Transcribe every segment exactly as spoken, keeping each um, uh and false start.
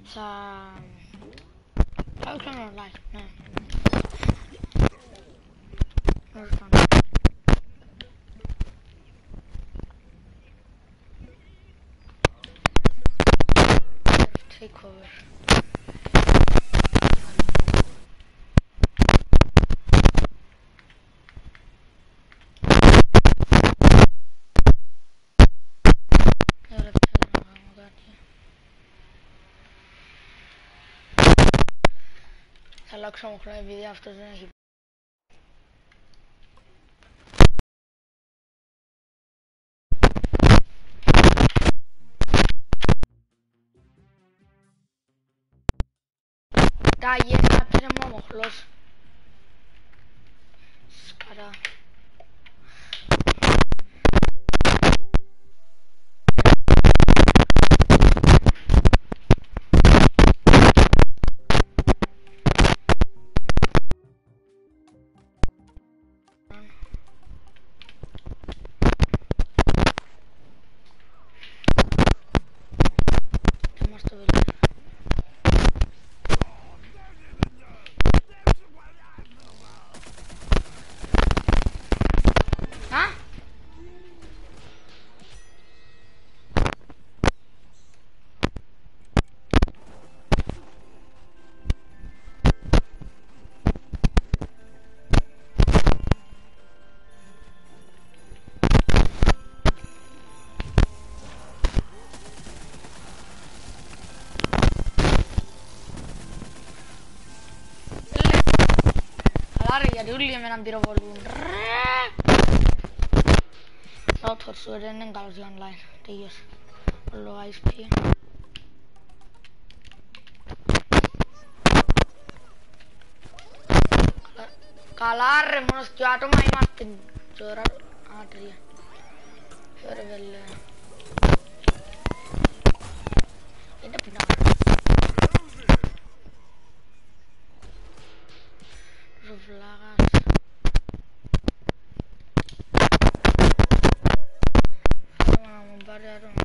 sea... ¿Sabes que no es live? No. No es tan. Take cover. Salak samo kraj videa što za neki. Da je napravimo mohlos. Skara. Ja tuli meidän pirovoluun. Saat horsua ennen kausi online. Tiiäs. Ollu I S P. Kalarre monesti atoma imattin. Suora Adria. Servelle. Entä pinaa? Flagas. Vamos a bombardear un...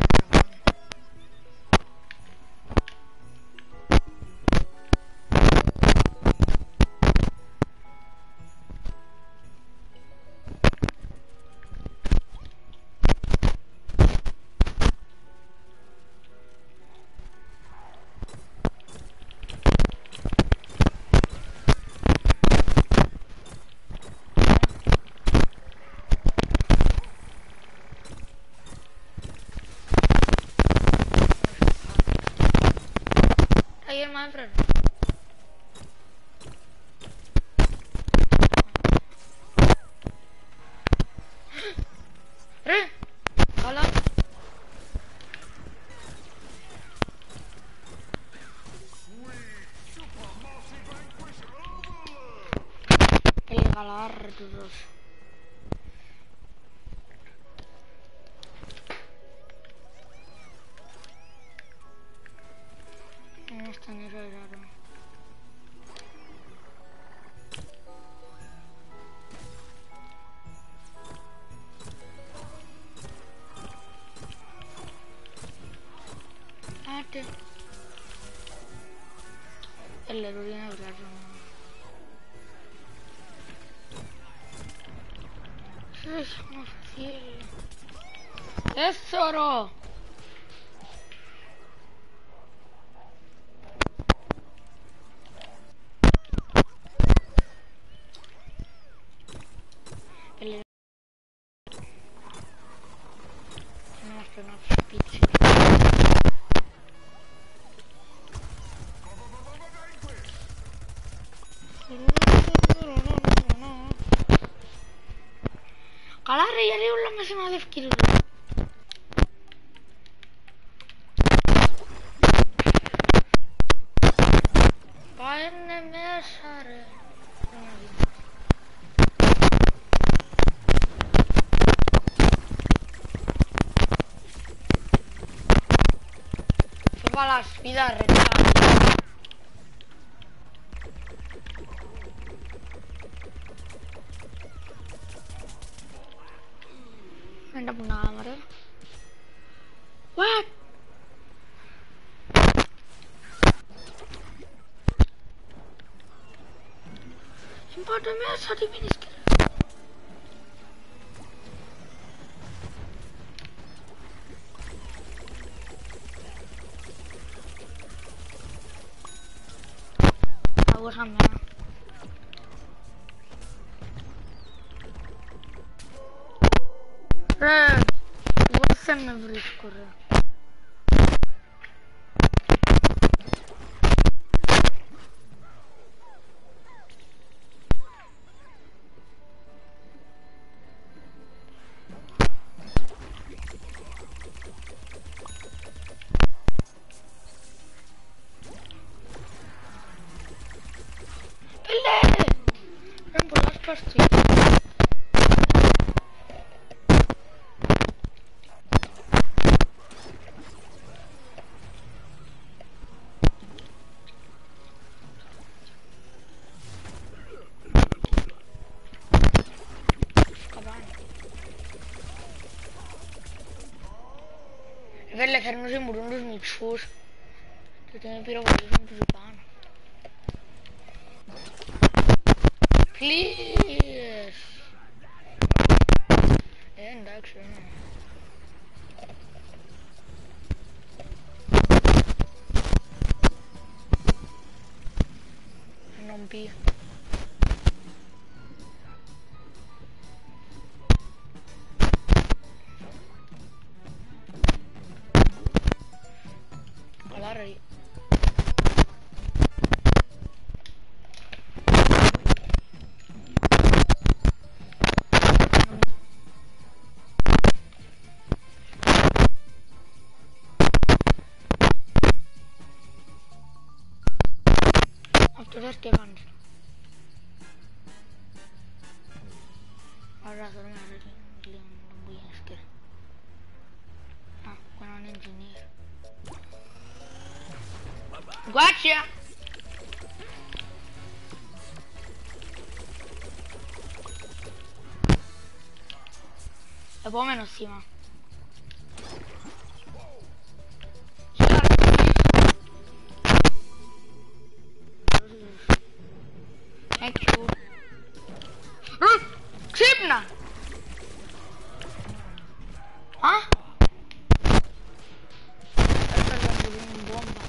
Ahí es más friend. ¿Eh? Hola. El galardos. No está ni raro. Ate. El erudino raro. Es más fiel. ¡Es oro! El no es una pizza. Kalarre ja riulla mä sen alefkirjoilla. Paine mesare. Las vidas reales. Anda punah mare. What? Warte, mehr als hat die wenig Skill. Aber haben wir. Red, você me brisco, Red. Прости. Βέλε, θέλουν να ζημουρούν τους μυτσούς και ότι με πυροβολίζουν τους πάνω. Please! Ε, εντάξει, ναι. Non πει. Καλά ρε. Αυτός και κάνεις. Άρα θέλω να ρίχνω λίγο να μου γίνεις και. Α, έχω έναν engineer. Gotcha! Επόμενο σήμα. Thank you. Ρουφ! Ξύπνα! Α! Έφερε να μου δίνουν μπόμπα.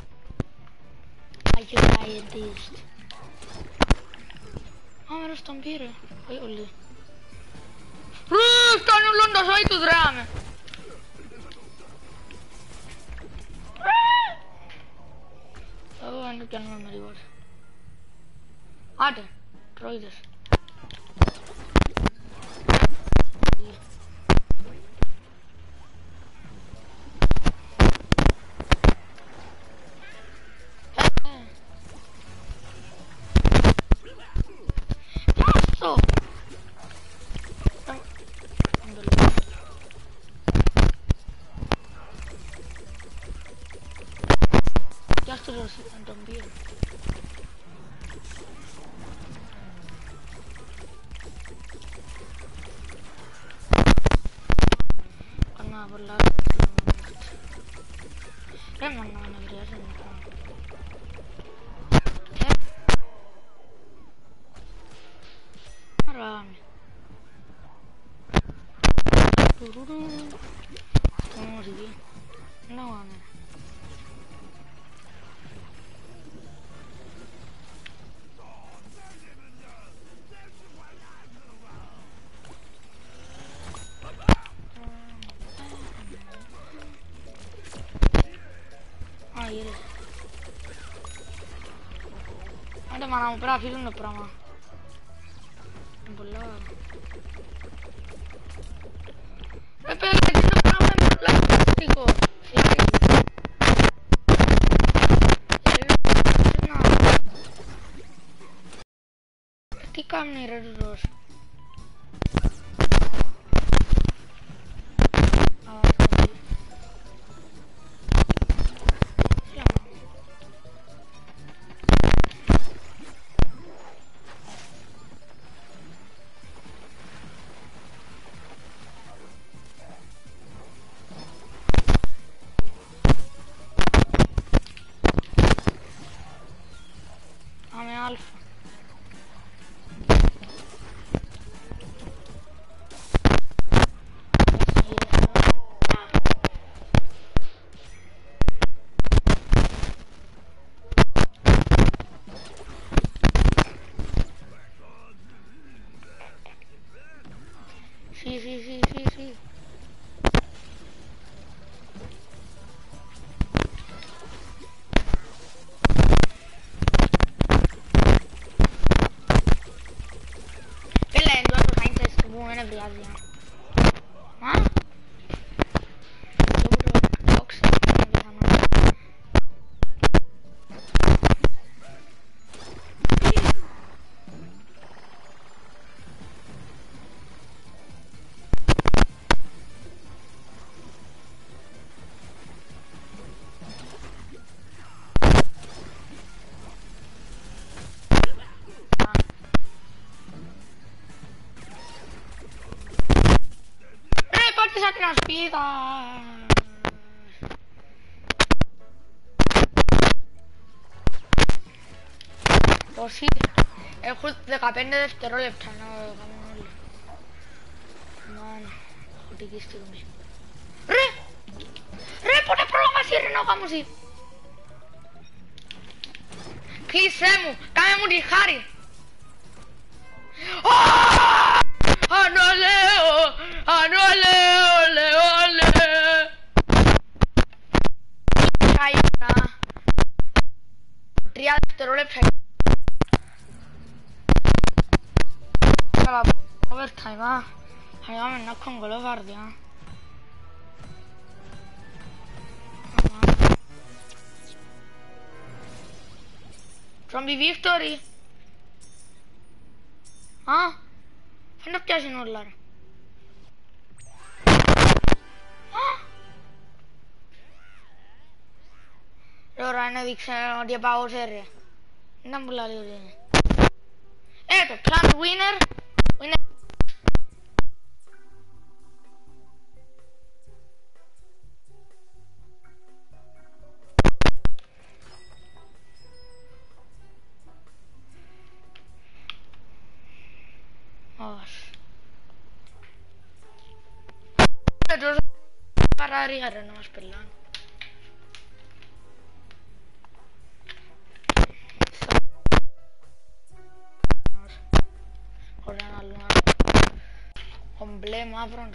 Άγιο scientist. Α, μέρος τον πήρε. Όχι όλοι. Ρουφ! Κάνει ουλώντας όχι τους δράμε. Εγώ δεν το πιάνουμε με ρίγορ. Άντε, τρώιδες. Πάσο! Κι ας το ρωτήσω να τον πήρε. Κανά πολλά ρε μόνο να βρειάζει να κάνω. Αράμε. Τουρουρου. Αυτό όμως εκεί. Να πάμε. Άντε μάνα μου, πρέπει να φύγουν το πράγμα. Είναι πολλά. Ρε πέρα, γιατί το πράγμα είναι πολλά πλαστικό. Τι κάνει ρε τούτος. Πάμε αλφα. más vidas. Pues sí, el juego depende de este rol, no, no, no, joder, Re! Re, pune prolongație, re, nu am auzit. Clisemu, came muri hari. Oh! Anoleo, anoleo, leo, leo. Hai una. Tria de role play. Overtime, ah. Hai oameni, n-a congolo vardia. Zombie victory. Ah? Fă-mi piace în urlare. Ah? Allora ne dicono di pausare. Non vuole la linea. Ecco, clan winner. Winner. Para arrivare non spellando. Ora allora. Emblema pronto.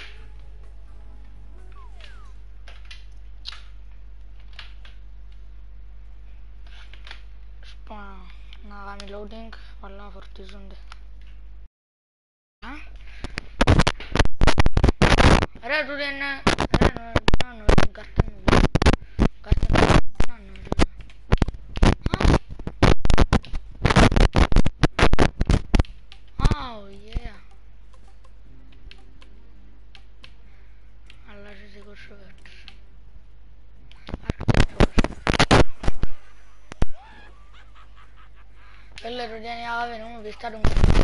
Spawn. Nagami loading. Alla fortisunde. Are tu den are no no no garten garten no no oh yeah Allah se corso vet quelle rodiani ave non vi sta un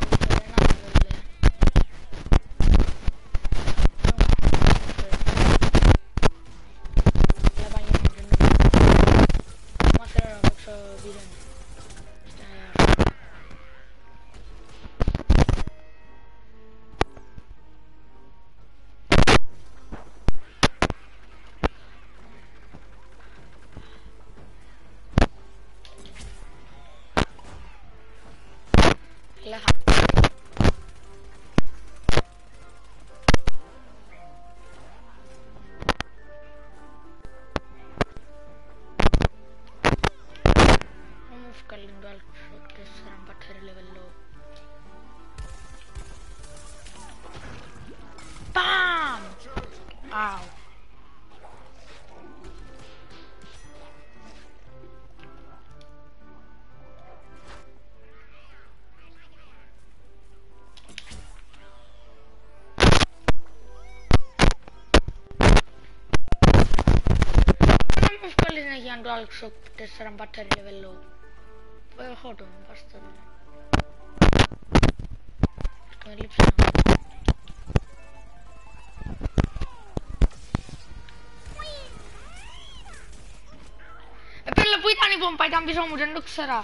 Bam! Ow. Yang dal sok tesaran batteri livello poi foto basta sto lipsano e per la poi tani pompa i tambi sono mudando sarà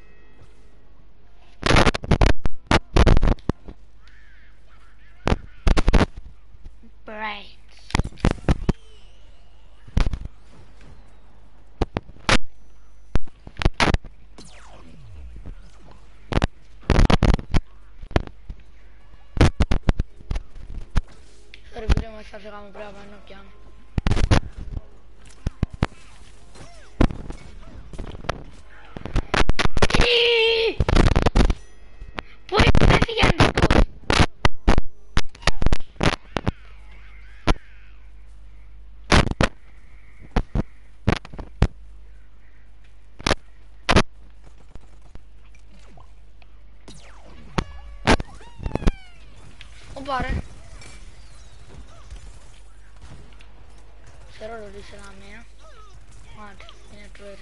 brains Serviremo sta giocando brava non piano. Puoi stare siguiendo o pare però lo dice la mia guarda viene a trovare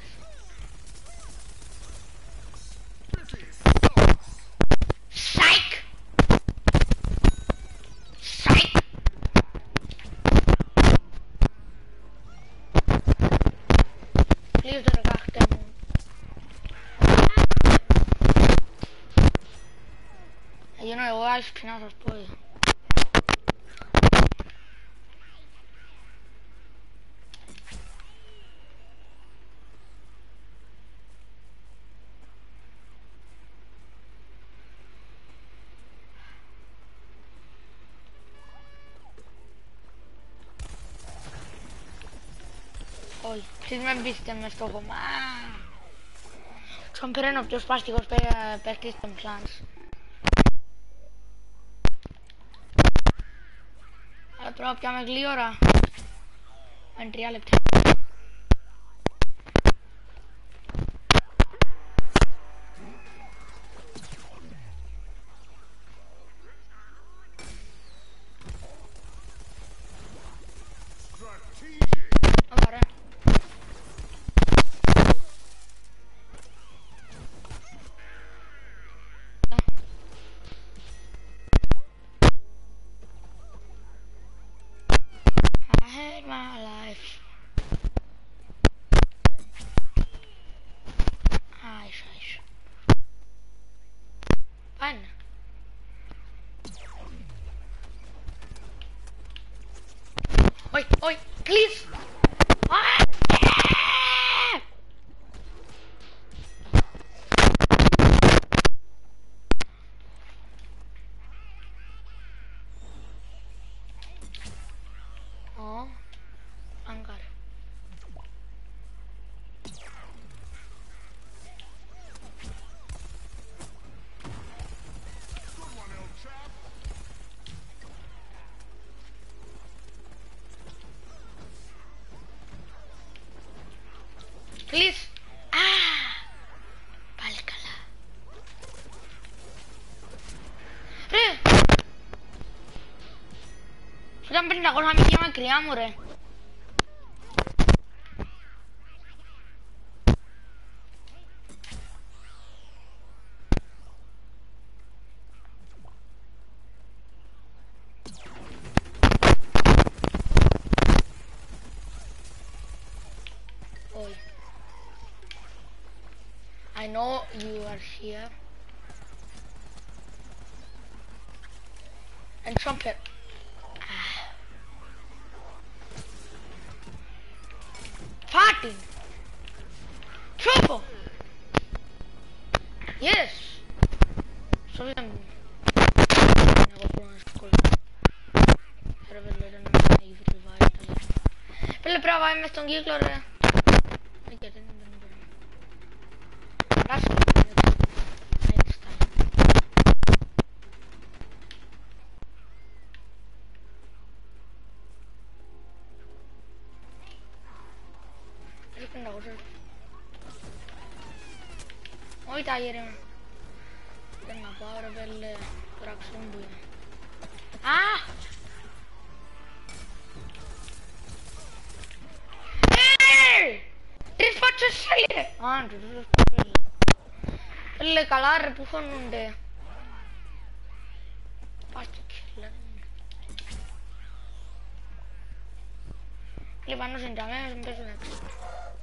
psych psych Please don't attack them. Yo no le voy a dar espinazos, pues. Oj, precis med vissten med Stockholm. Ah. Som per upp dos plásticos per, per Christian Plans. Jag tror att jag med gliora. En reality. My life. Ai, ai. Fine. Oi, oi, please. Ah! Oh. Angkar. Please. Ah. Balikala. Re. Sudah pernah kalau kami yang kriamu re. I know you are here. And trumpet. Ah. Farting. Trouble. Yes. Sorry, I'm. Pelle prova M sto Giglor. Oi tagliere una povera pelle Traxxon due. Ah! Eeeh! Ti faccio salire! Ah, ti faccio pelle calare tu con un de. Basta killer. Le vanno senza me, è un personaggio.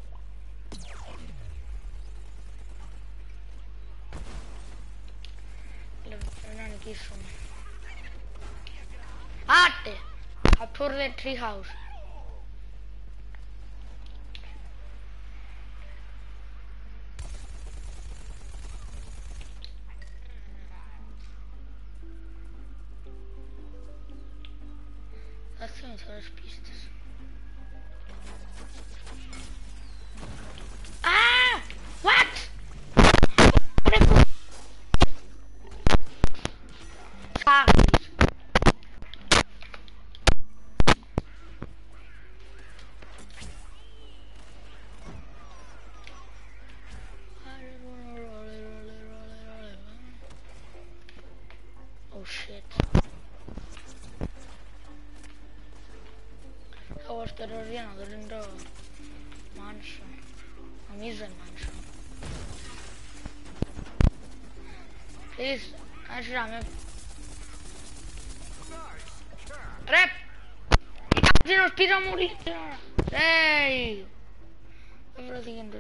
Arte! Capture the tree house. Hacemos a las pistas. Ah! What? Oh shit. I was terroriano dentro mansion. A miser mansion. Please, ayúdame. Rep! Se nos pide a morir. ¡Ey! Everything in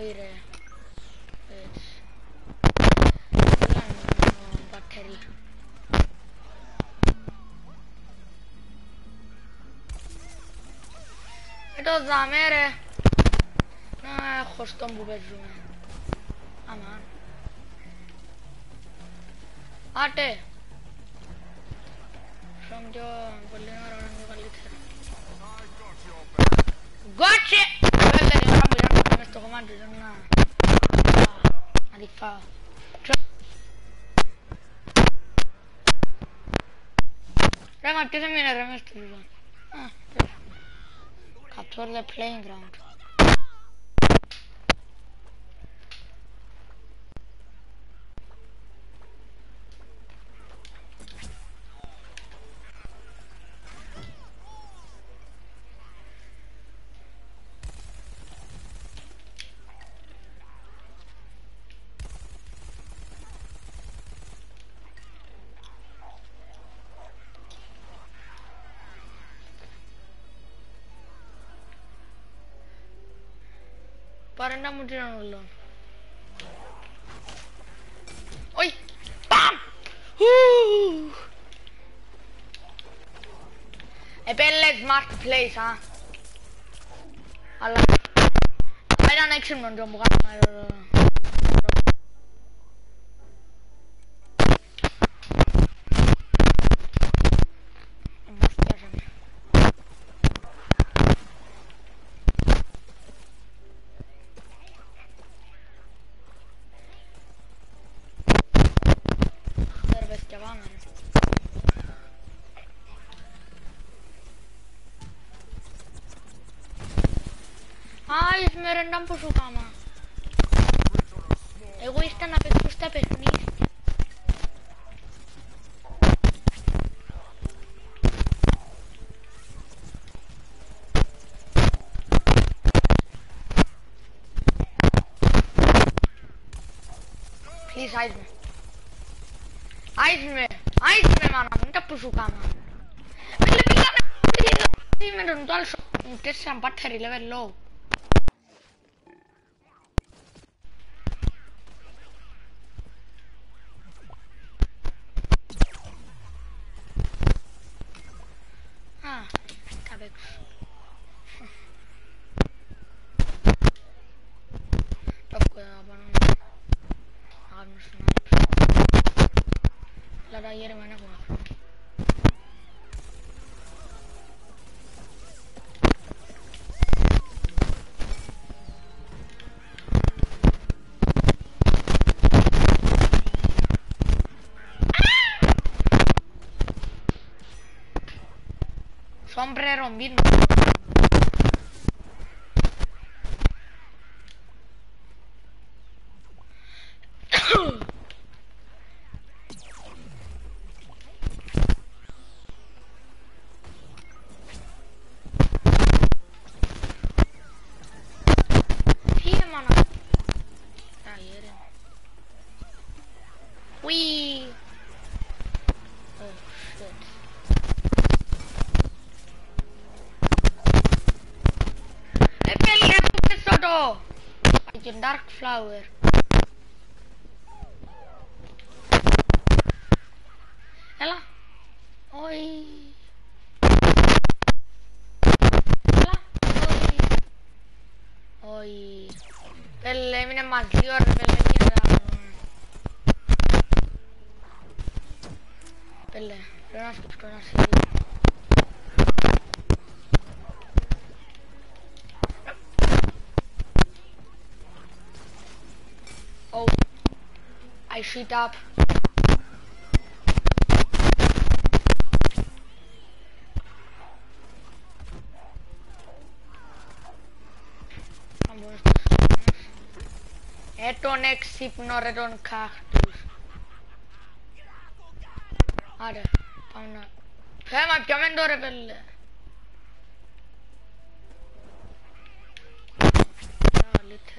ρε. Έτσι. Λάνε μπατέρι. Ε το δάμε ρε. Να έχω στον που παίζουμε. Αμάν. Άτε. Σαν πιο πολύ ώρα να είναι καλύτερα. Γκότσε! Βέβαια την ώρα που ήταν να μες στο κομμάτι του να... να τη φάω. Ρε μα ποιος έμεινε ρε μες στο ζώο. Capture the playing ground. Πάρε να μου τυρώνω όλο. Όχι! Παμ! Επέλε smart place, α. Αλλά... θα ήταν έξυπνο το που κάνουμε. Άις με ρεντάν που σου κάμα. Εγώ ήρθα να παίξω στα παιχνίδια. Please, άις με. Άις με. Άις με μάνα μου, είναι που σου κάμα. Φίλε πήγαμε με τον τουάλ σου. Μου τέσσερα battery level low. Α, θα παίξω. Το έχω εδώ πάνω μου. Να κάνουμε snipe. Λάτα γέρημα δεν έχουμε χρόνο. Sombrero mismo. Sí, hermano. Ayer. Uy. Oh, shit. Todo. Hay un dark flower. Έλα. Όχι. Έλα. Όχι. Όχι. Πέλε, έμεινε μας δύο ώρες, πέλε, κύριε. Πέλε, πρέπει να σκέψω ένα σίδι. Oh, I shit up. Ε, τον έξυπνο ρε τον κάχτους. Άρα, πάμε να... Φέμα, πιάμε το ρε πέλε. Αλήθεια.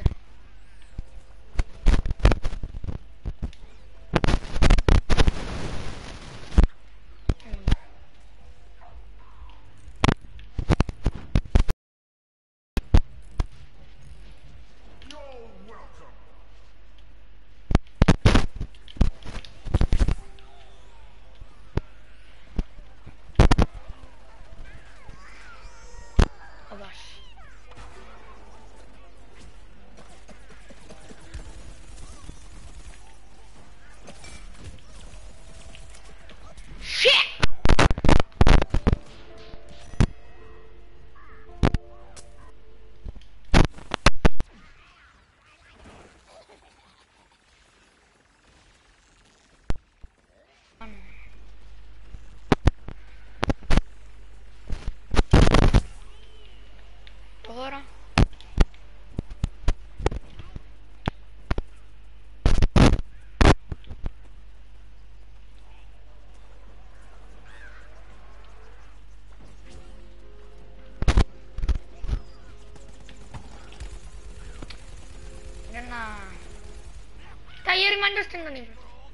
Nah. Tayo reminders din nun.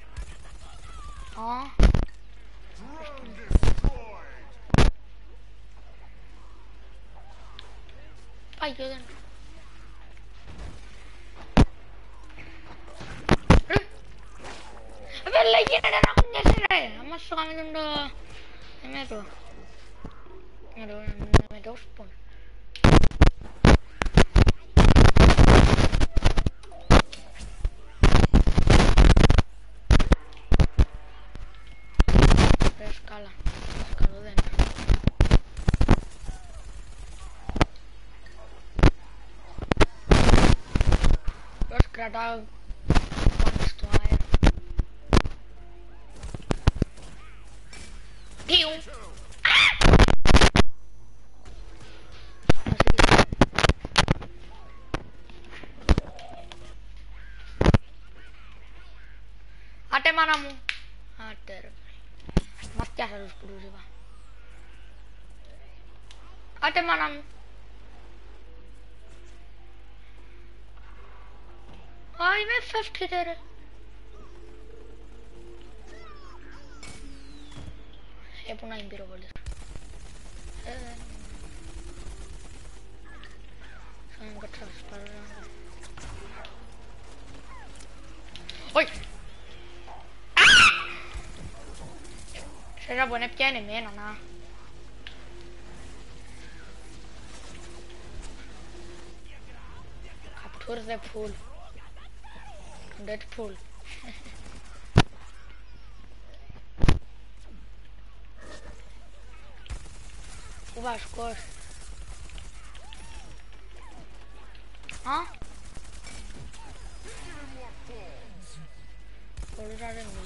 Oh. Tayo din. Pero lagi na lang akong gasira eh. Masuk kami dun do. Ano ito? Ano ito? May dos pun. Escala. Escalo dentro. Los cratado. ¿Cuánto hay? Tío. ¡Ah! Ate manamu. Ate. Matti asalus pulusiva. Ate manamu. Ai me fifty tere. E puna impiro volis. Eh. Sono cazzo sparare. Oi. C'era buone piene meno, no? Capture the pool. Deadpool. Uva, scoor. Huh? What is that in me?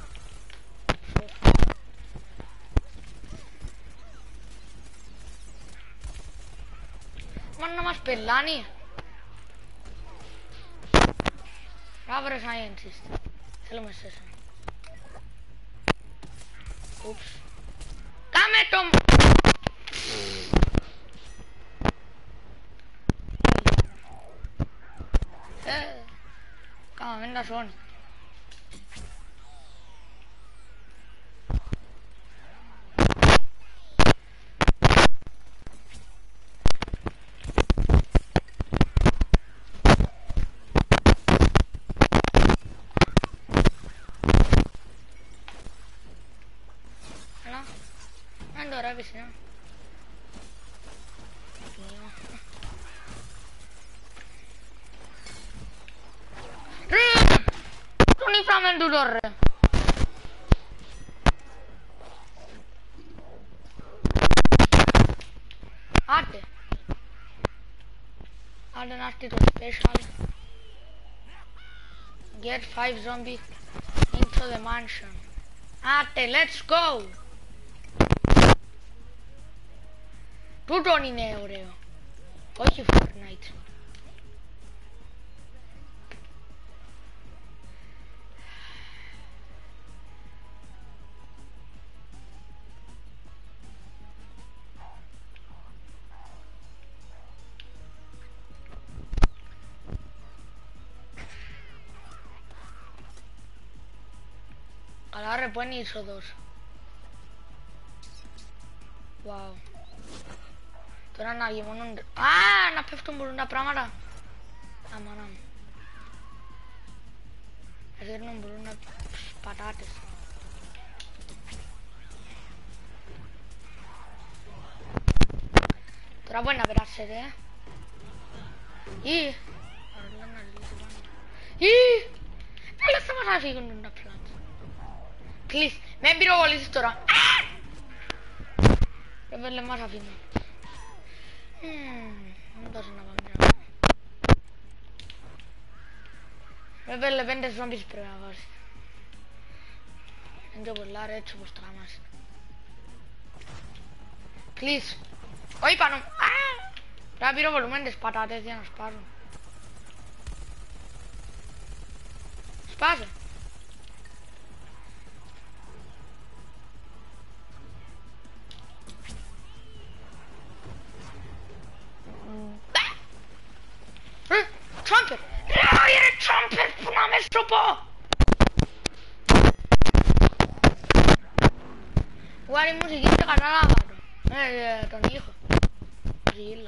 Manna mas pellani. Bravo scientist. Se lo messo. Oops. Dame Tom. Eh. Come venga son. Allora vicino. Non mi fa il dolore. Ate. Ate nasty to special. Get five zombies into the mansion. Ate, let's go. Tutto in euro. Poi Fortnite. Allora poi ne so dos. Wow. Τώρα να γεμονούνται. Α, να πέφτουν μπορούν τα πράγματα. Αμανά μου. Να δέρνουν μπορούν να πατάτες. Τώρα μπορεί να περάσετε, ε. Ή. Ή. Έλα θα μας αφήγουν τα πλάτια. Please, με πυροβολήσεις τώρα. Πρέπει να μας αφήνω. Non so se ne va. Πρέπει να πέντε ζόμπις πρέπει να βάζει. Δεν το πολλά έτσι όπως τράμας. Please. Όχι πάνω. Πρέπει να πυροβολούμε τις πατάτες για να σπάσουν. Σπάσε. Trumpet! viene Trump, pun a messo po'! Guarda η μουσική και κατάλαβα το. Ε, τον ήχο. Ζήλα.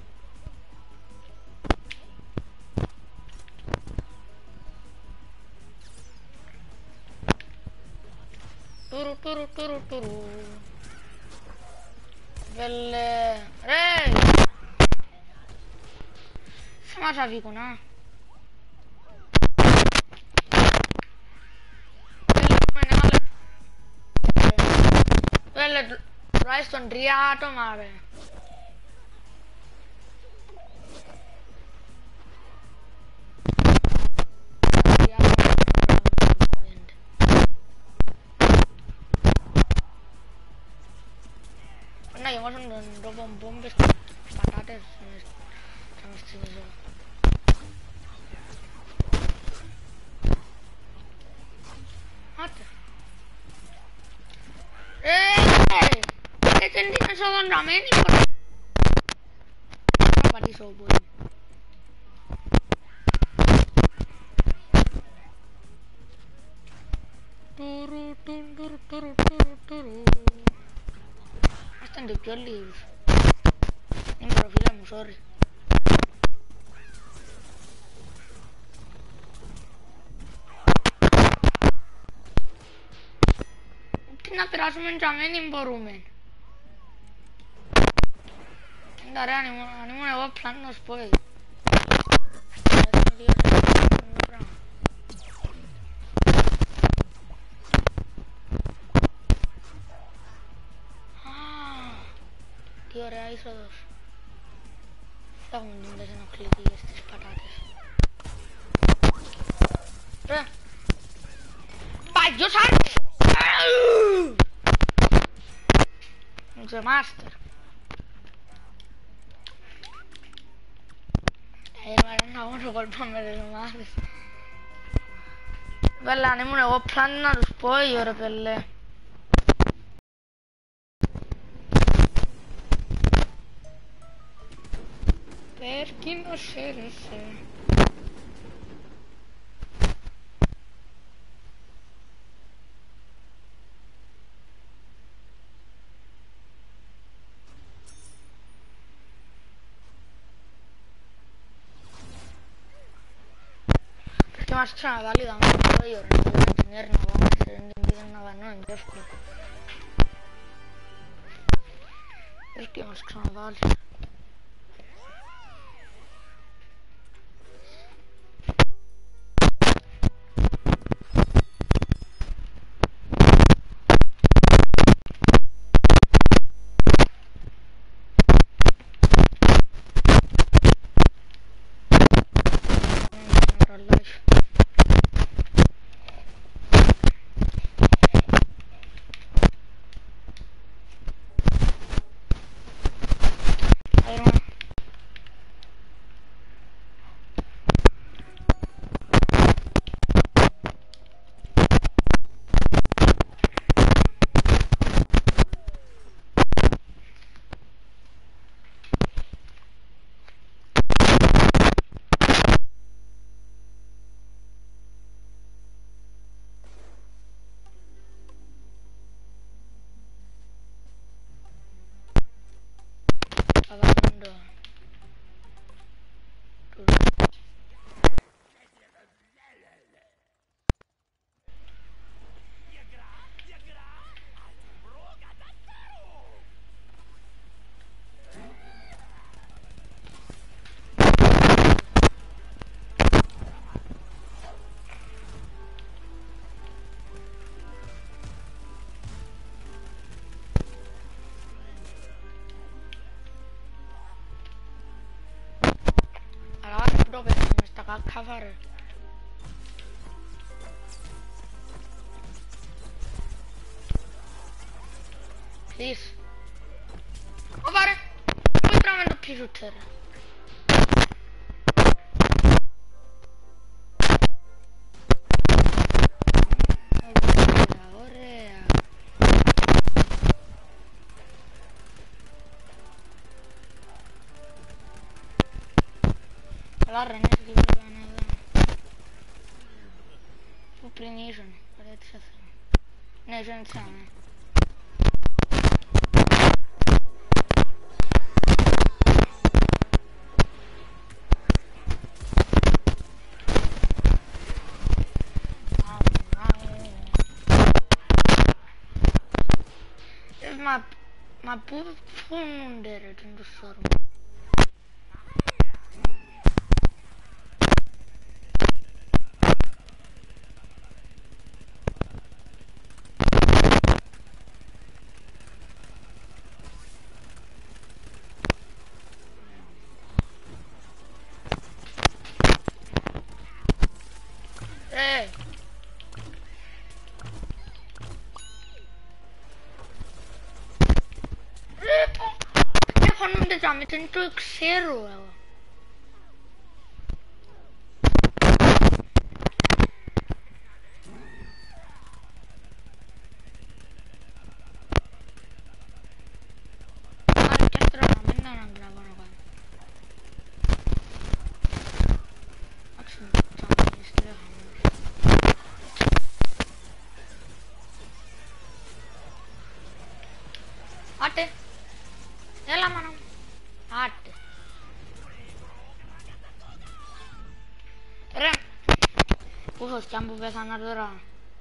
Τουρου, τουρου, τουρου, τουρου. Βελε... Ρε! Σε μας αβήκουν, α. Βέλε, τουλάχιστον τρία άτομα, ρε. Να γεμώσουν τον τόπο μπόμπες και πατάτες θα με στείλεις όλα. Άτε. Ρε! Έτσι είναι την εσοδονταμένη φορά. Θα πατήσω πολύ. Τουρου τουρου τουρου τουρου τουρου. Ήταν και πιο λίγους. Είναι προφίλα μου, sorry. Τι να περάσουμε και αμένοι μπορούμε. Κοίτα ρε, αν ήμουν εγώ πλάνος πω. Τι ωραία είσοδος. Θα έχουμε τις ενοχλητικές στις πατάτες. Ρε! Παγιός άρχος! Είσαι μάστερ. Ε, μ' να μόνο κόλπα με τις ομάδες. Βέλα, αν ήμουν εγώ πλάνη να τους πω, ρε πελέ. Perché non c'era se perché ma c'è una valida ma io non so ingegnere no vamos a ser ingegnere no no in εύκολο perché ma c'è una valida dove mi sta a cavare. Please. O fare. Poi trovando più su terra. La rana si vuole bene. πριν ίσον. Ναι, ίσον έτσι άμε. Μα, μα πού φωνούνται ρε τον το σώρο. Ε, ρε πω, δεν φωνούνται τα με, δεν το ξέρω εγώ. Άρα και άστρα να μην είναι αναγκραβώ να κάνω. Άξι μου, θα μου είναι στρέφα μου. Άτε, έλα μάνα μου, άτε. Ρε, πού φωτιά που πέθανα τώρα.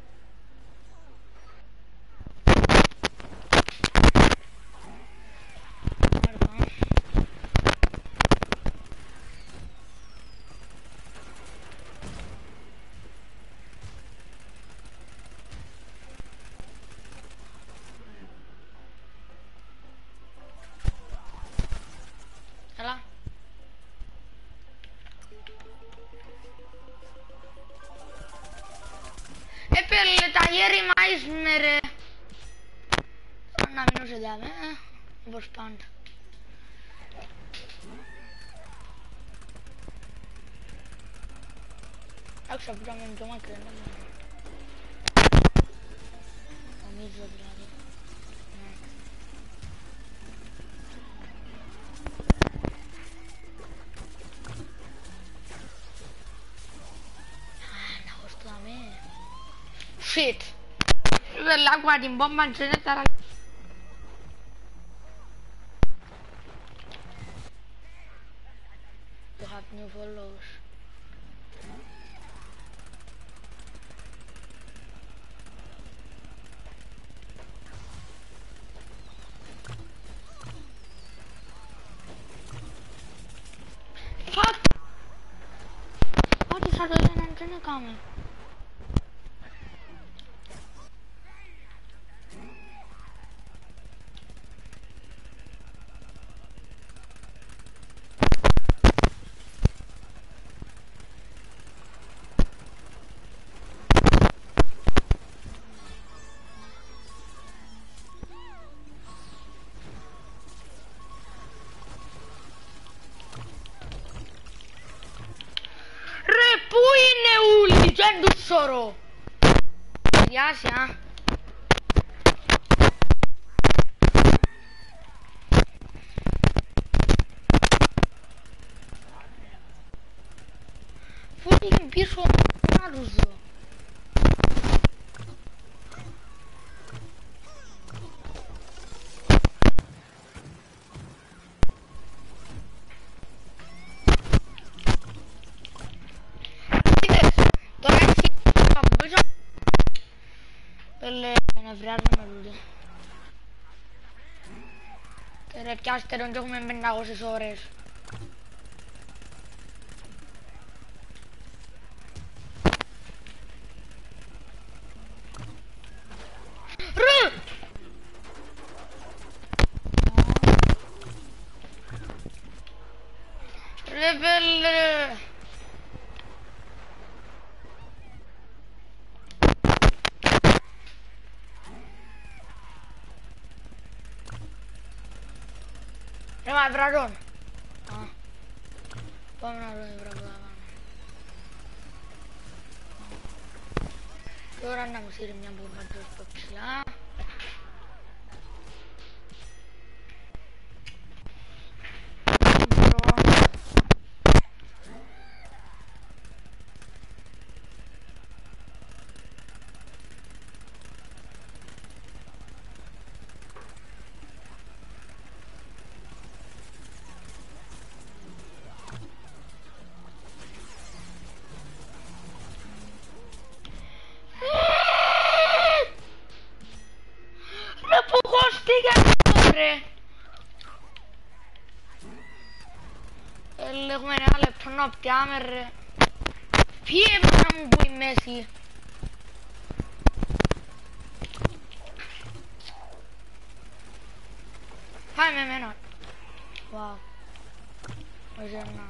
Έλα. Έπαιρνε τα γέρι μάις με ρε. Να μείνω σε δάμε, όπως πάντα. Εντάξει, από τώρα με το μακρινό. Νομίζω δηλαδή. Shit. Dell'acqua di bomba ce ne sarà. You have new followers. Fuck. What is happening in the comment? Πού είναι ούλοι, δεν τους σωρώ. Διάσαι, α. Πού είναι πίσω να τους δω. Νευριάζομαι λούτε. Και ρε πιάστε τον και έχουμε πεντακόσιες ώρες. Ρε! Ρε πέλε! Ρε μα βραδόν. Α, πάμε να δούμε βραδόν. Τώρα να μου σύρει μια μπουρμα στο ψηλά. noaptea merre. Fie până mu bui Messi. Hai memena. Wow. Mergem na.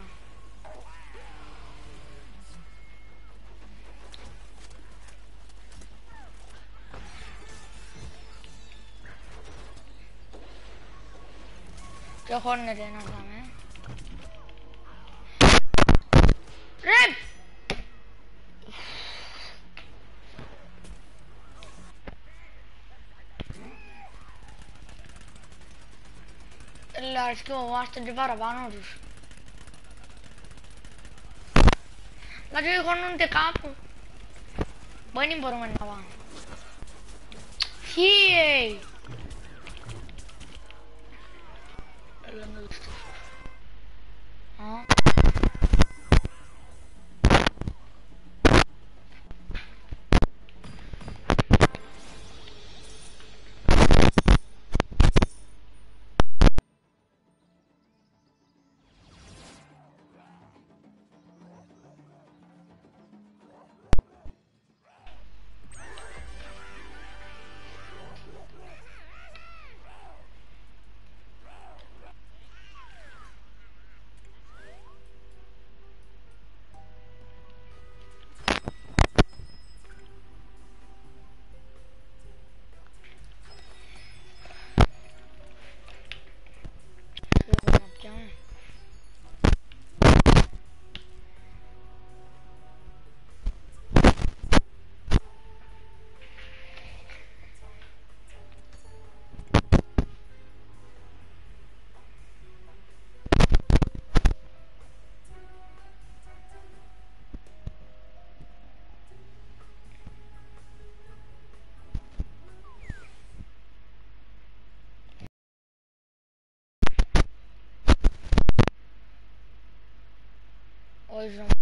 Ce horne de nasa mea. Rep! La schimbo asta de vara banuri. La ce con un te capo. Băi, nimeni vor mâna ba. Hiei! Lângă ăsta. A? Hoje não.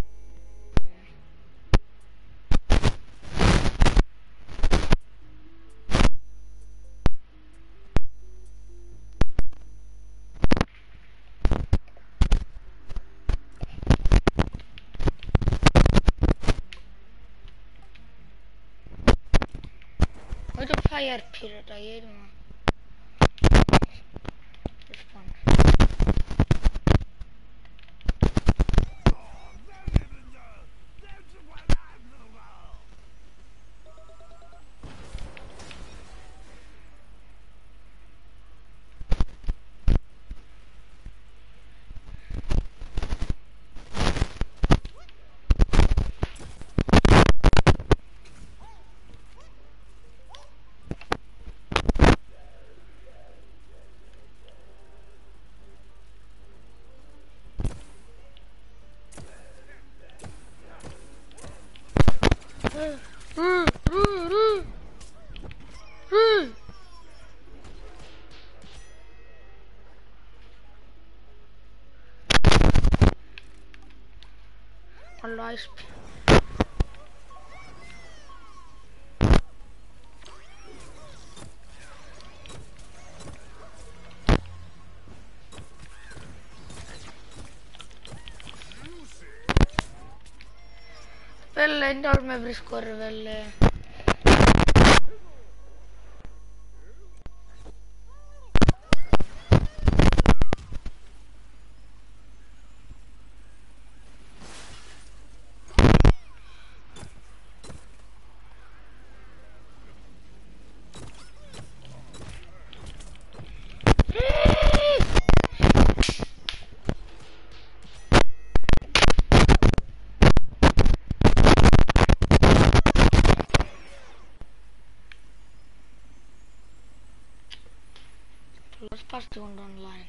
Uite fire pirate aici, mă. Allah isp. Velle enorme briscore velle. Let's pass the one online.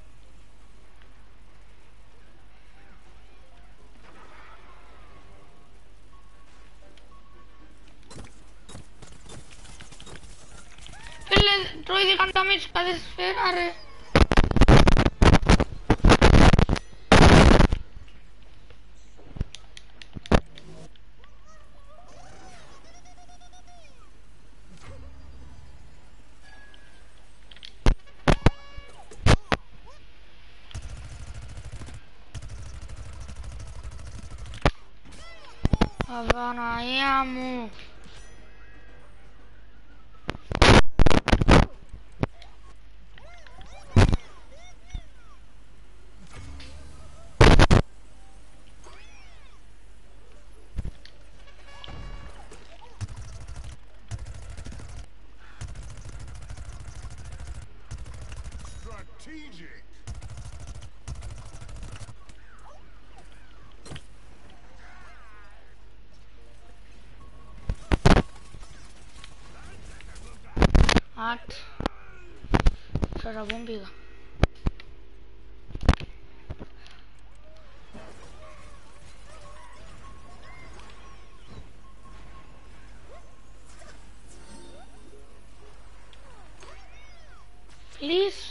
Pelle troi di cantamenti per sferare. Παναγία μου. Strategic. Art. Sarà bombiga. Please.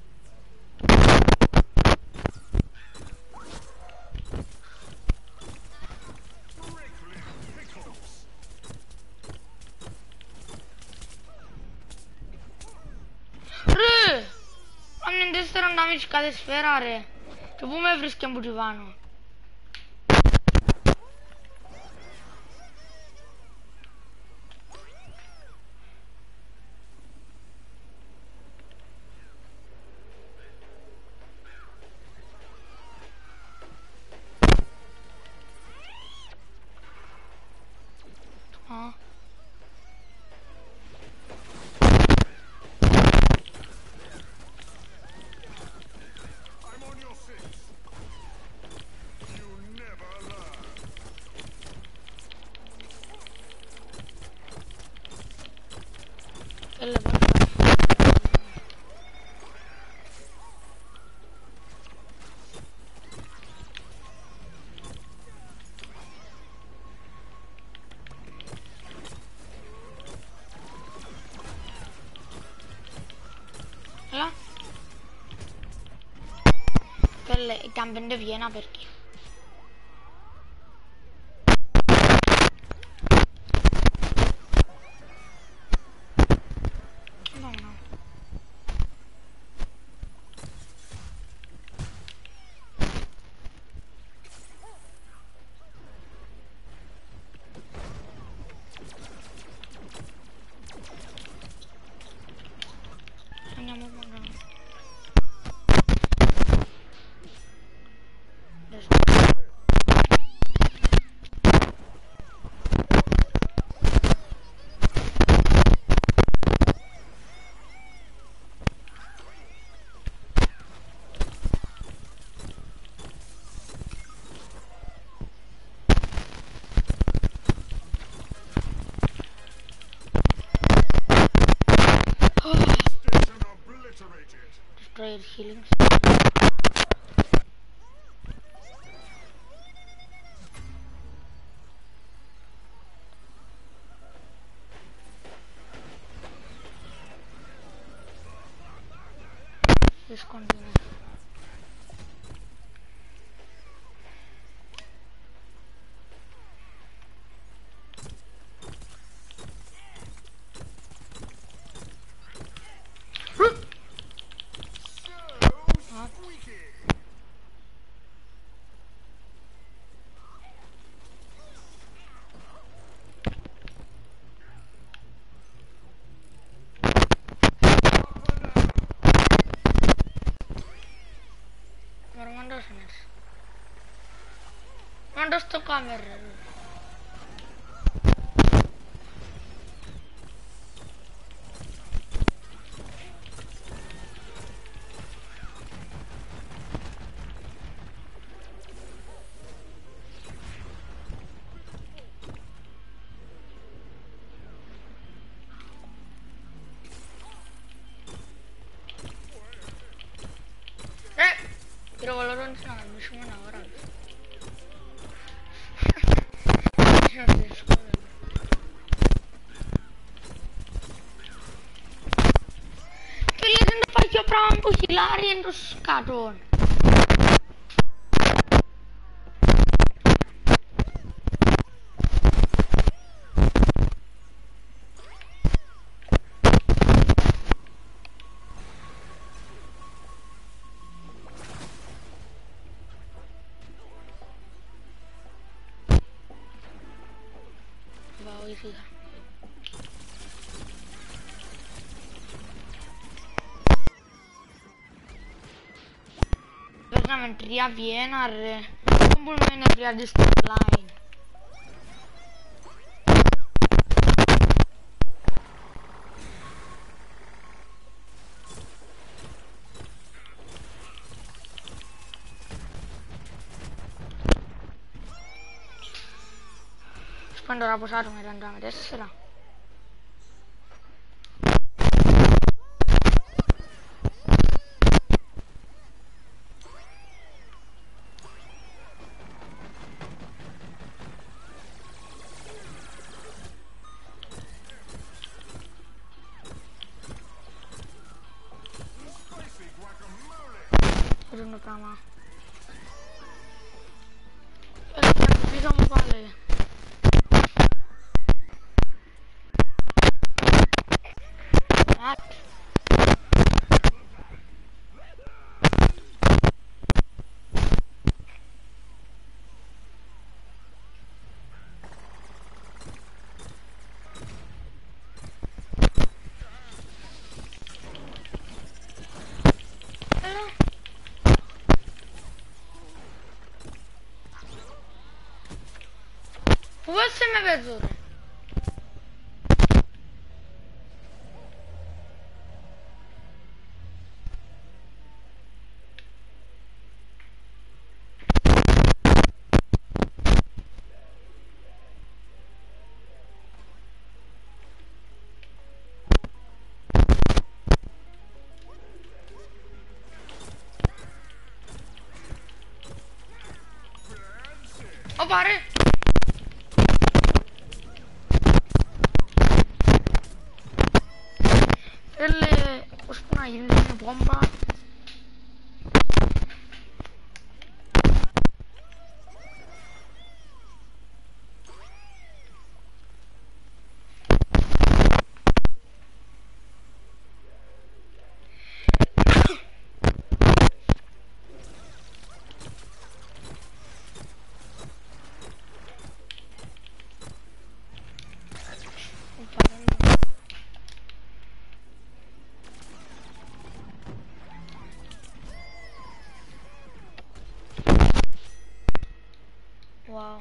Ρε! Αν είναι τέσσερα damage κάθε σφαίρα ρε. Και πού με βρίσκει από την πάνω. Α. I'm on your six. You never learn. Έλα πάμε. Έλα. Πέλε, ήταν πέντε βιένα περκεί. Station obliterated. Destroyer healing. Let's continue. So squeaky. Μαρμάντος είναι. Μάντος το κάμερα. Ρε! Πυροβολώνεις να γαμίσουμε ένα ώρα. Είναι δύσκολο. Φίλε, δεν το πάει πιο πράγμα που χιλάρει εντός κάτω. fisica. Veramente riavviene un po' meno via di line. Quando la posata mi andava a vedersela. Spicy guacamole. Sono prima. E diciamo quale. Ah. Può essere mezz'ora. O pare. Ele spuna il bomba. Wow.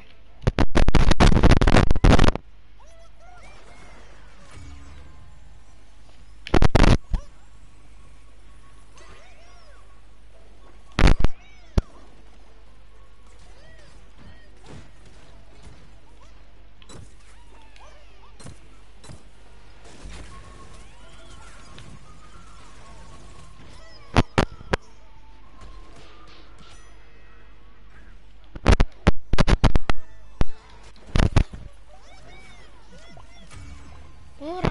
Ora.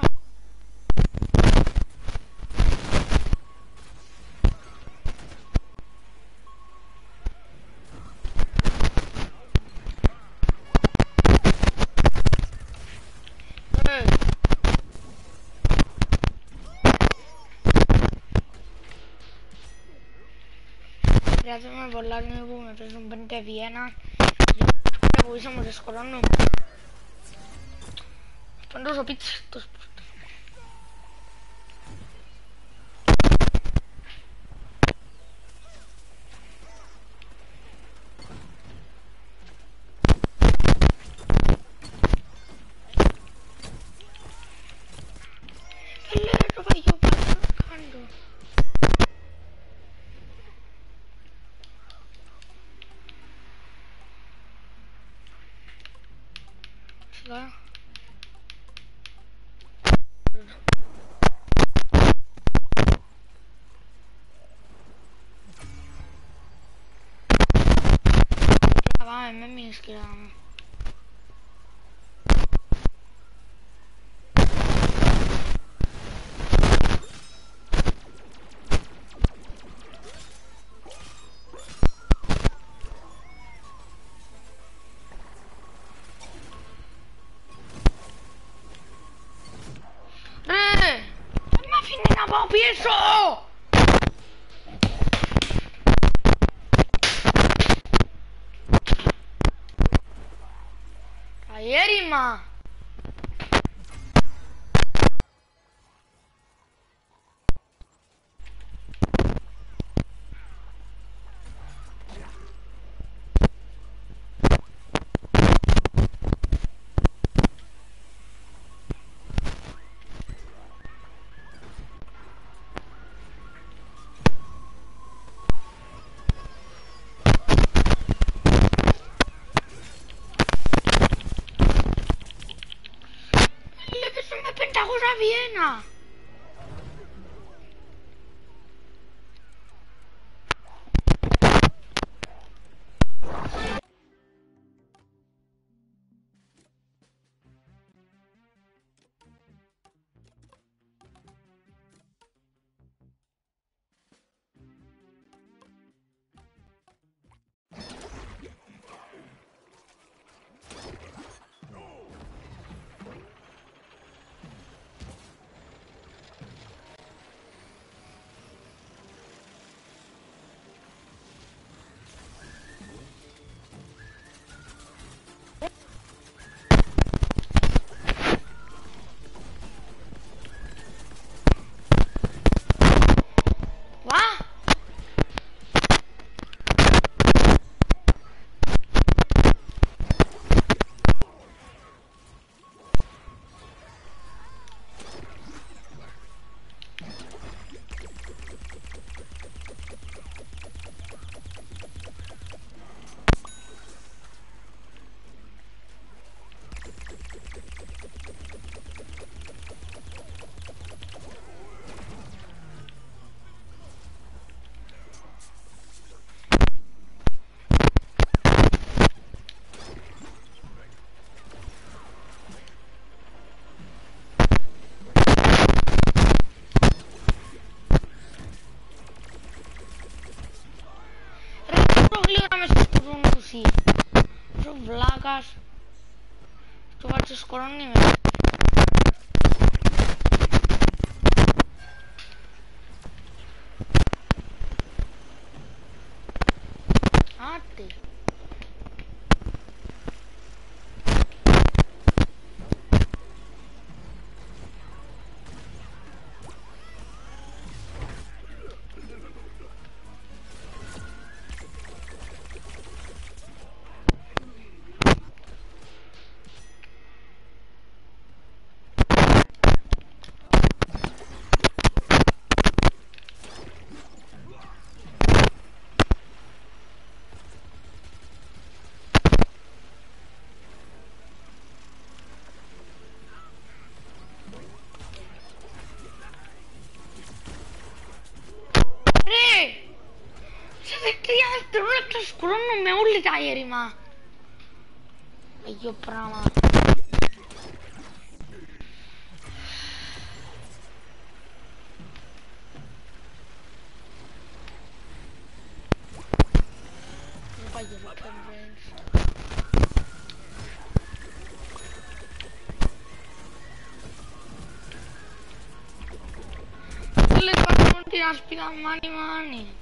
Eh. Grazie a me volare mi mi ha preso un pente a Vienna. E poi siamo scolando. Quando so pizzetto sport. E lei dove io vado cercando? Ce l'ha? Va, e me mi schiamo. Re! Ma finina po' pieso! Ieri ma Viena! Sì, sono vlagas. Tu faccio scoroni me. A te. Scusa, non mi urli ieri, ma e io prama. Non voglio ricompensa. Le faccio continuare a spiegare mani mani.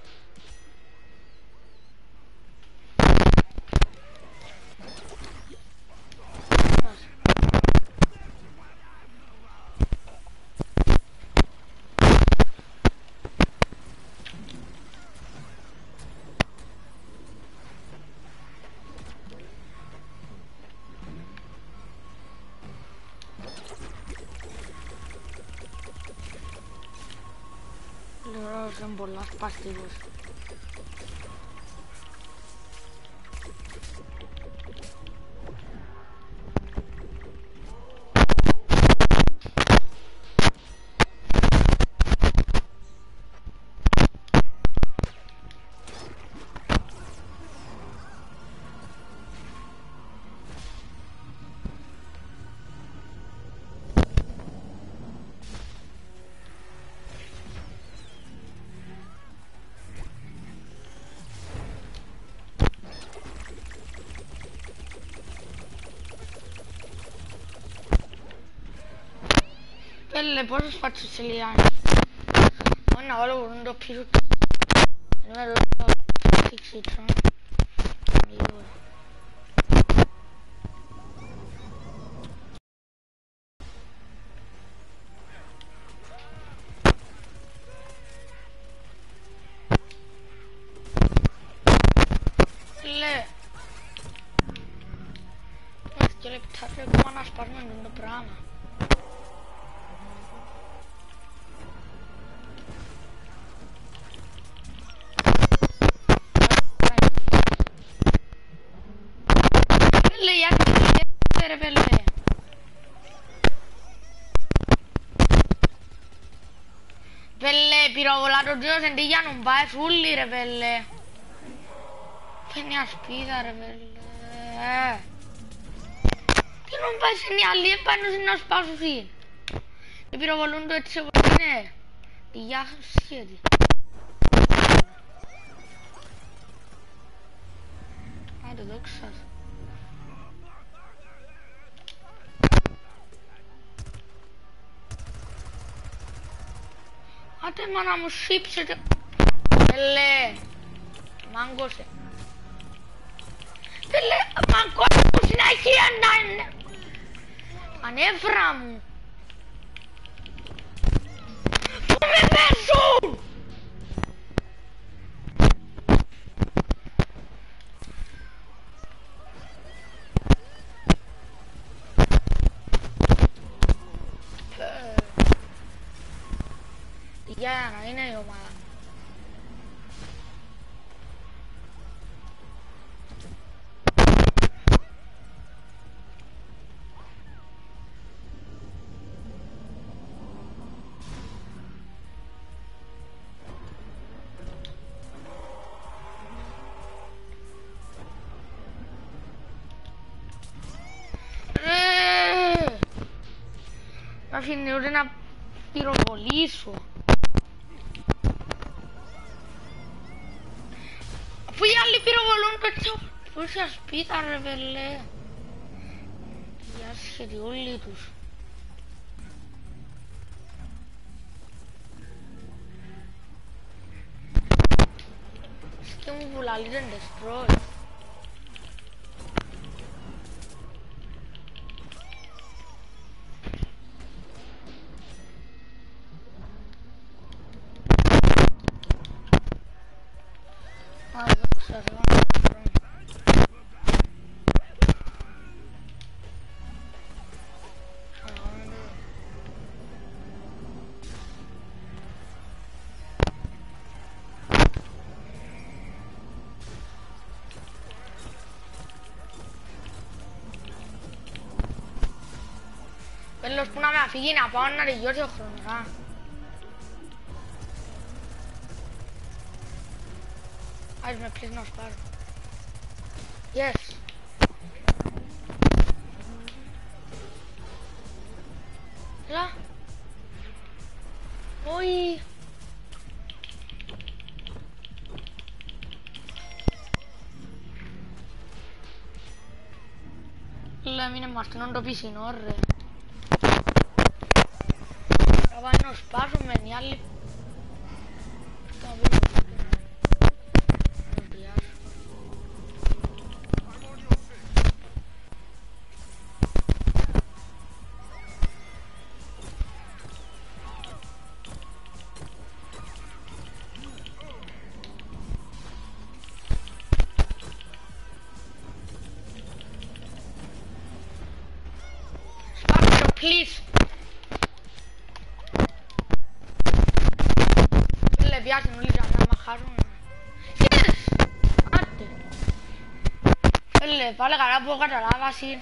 Son por las pastillas. Le posso faccio celiani. Oh no, volevo un doppio numero fixation. Le Io le piace come una sparma in un brano. πυροβολάτο δύο σεντίγια non πάει σούλη ρε πέλε. Φαίνει ασπίδα ρε πέλε. Τι non πάει σε μια άλλη επάνω να σπάσουν εσύ. Και πυροβολούν το έτσι όπως είναι. Τι γεια σχέτη. Άντε δόξα σας. Άντε μάνα μου σύψετε. Έλε. Μάγκωσε. Έλε. Μάγκωσε μου συνέχεια να είναι. Ανέβρα μου. Πού με παίζουν. Για να είναι η ομάδα. Μ' αφήνει ούτε να πυροβολήσω. Αφού οι άλλοι πυροβολούν το τσο... Πούσα σπίτα ρε πελέ. Οι άσχετοι όλοι τους. Και μου βουλαλίζουν destroy. Πέλος που να με αφήγει να πάω να τελειώσει ο χρόνος, α. Ας με πλείς να σπάρω. Yes. Έλα. Όχι. Λέμε είναι μαρτινόν το πισινό ρε. Θα πάει να σπάσουμε οι άλλοι. Σπάσω, please. Βιάζουν όλοι για να μαχάρουν. Yes! Άντε. Έλε, πάλι καλά που καταλάβασαι.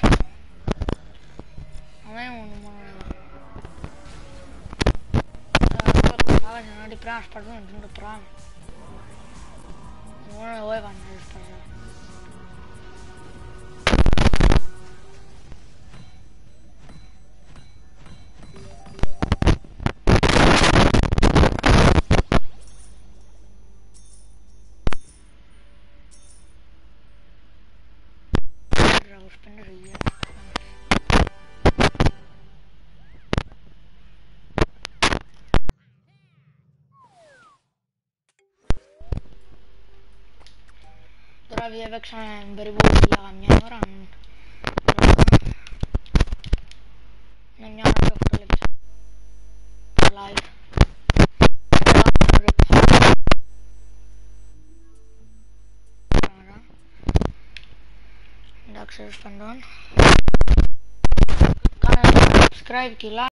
Αμέ μου μόνο εδώ. Καταλάβασαι ότι πρέπει να σπαρδούν αυτό το πράγμα. Μόνο εγώ έπανε να το σπαρδώ. Τώρα επειδή έπαιξαμε περίπου για μια ώρα. Είναι μια ώρα και οκτώ λεπτά. Live. Εντάξει, τέλος πάντων. Κάνε subscribe και like.